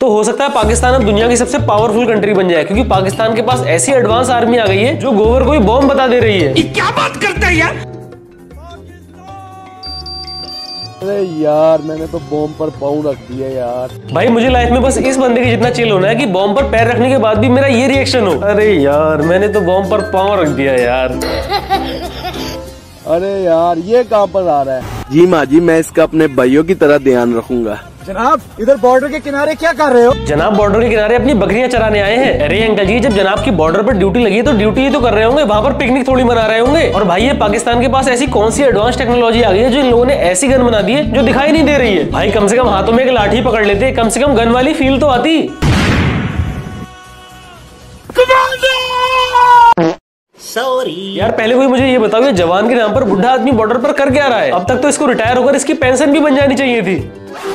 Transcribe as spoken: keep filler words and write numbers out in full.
तो हो सकता है पाकिस्तान अब दुनिया की सबसे पावरफुल कंट्री बन जाए, क्योंकि पाकिस्तान के पास ऐसी एडवांस आर्मी आ गई है जो गोबर को ही बॉम्ब बता दे रही है। ये क्या बात करता है यार? अरे यार मैंने तो बॉम्ब पर पाँव रख दिया यार। भाई मुझे लाइफ में बस इस बंदे के जितना चिल होना है कि बॉम्ब पर पैर रखने के बाद भी मेरा ये रिएक्शन हो, अरे यार मैंने तो बॉम्ब पर पाँव रख दिया यार। अरे यार ये कहाँ पर आ रहा है? जी माँ जी, मैं इसका अपने भाइयों की तरह ध्यान रखूंगा। जनाब इधर बॉर्डर के किनारे क्या कर रहे हो? जनाब बॉर्डर के किनारे अपनी बकरियां चराने आए हैं। अरे अंकल जी, जब जनाब की बॉर्डर पर ड्यूटी लगी है तो ड्यूटी ही तो कर रहे होंगे, वहाँ पर पिकनिक थोड़ी मना रहे होंगे। और भाई ये पाकिस्तान के पास ऐसी कौन सी एडवांस टेक्नोलॉजी आ गई है जो इन लोगों ने ऐसी गन बना दी है जो दिखाई नहीं दे रही है। भाई कम से कम हाथों में एक लाठी पकड़ लेते, कम से कम गन वाली फील तो आती। सॉरी यार पहले कोई मुझे ये बताओ, ये जवान के नाम पर बुढ़ा आदमी बॉर्डर पर कर क्या रहा है? अब तक तो इसको रिटायर होकर इसकी पेंशन भी बन जानी चाहिए थी।